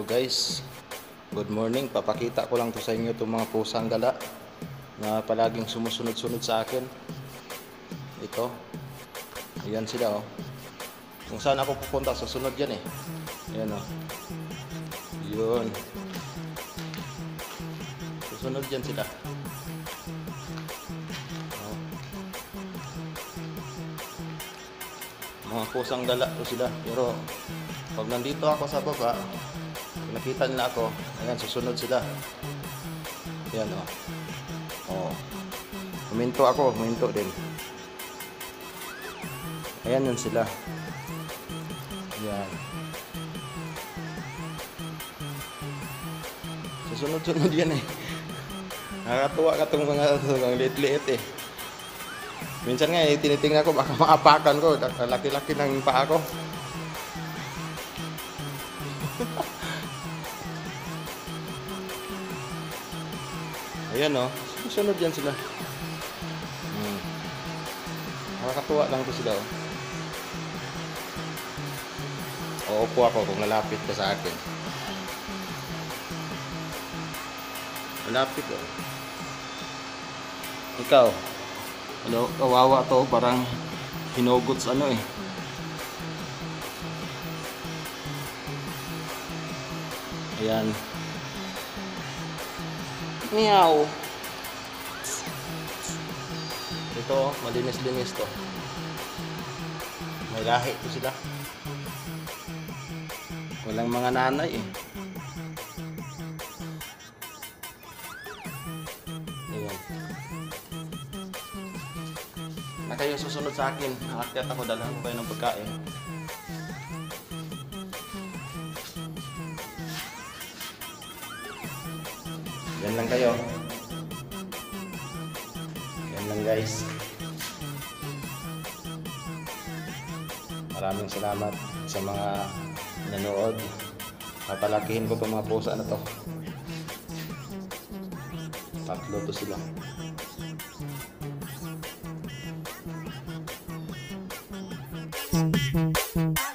Hello guys, good morning. Papakita ko lang to sa inyo itong mga pusang gala na palaging sumusunod-sunod sa akin. Ito, ayan sila oh. Kung saan ako pupunta, susunod yan eh. Ayan oh. Yun. Susunod yan sila. Oh. Mga pusang gala to sila. Pero pag nandito ako sa baba, nakita nila ako, ayan, susunod sila. Ayan o. Oh. Huminto ako, huminto din. Ayan yun sila. Ayan. Susunod-sunod yan eh. Nakakatuwa ka itong mga liit-liit eh. Minsan nga eh, tinitingnan ko, baka maapakan ko. Laki-laki ng paa ko. Ayan o, susunod yan sila. Nakakatuwa lang ito sila o. Uupo ako kung lalapit ka sa akin. Malapit o. Ikaw, ano, kawawa to, parang hinugot sa ano eh. Ayan. Meow. Ito, malinis-linis to. May lahi to sila. Walang mga nanay eh. Ayan. Na kayo susunod sa akin. Aakyat ako, dalhan ko kayo ng pagkain. Yan lang kayo. Yan lang guys. Maraming salamat sa mga nanood. Papalakihin ko itong mga pusa na to. 3 to sila.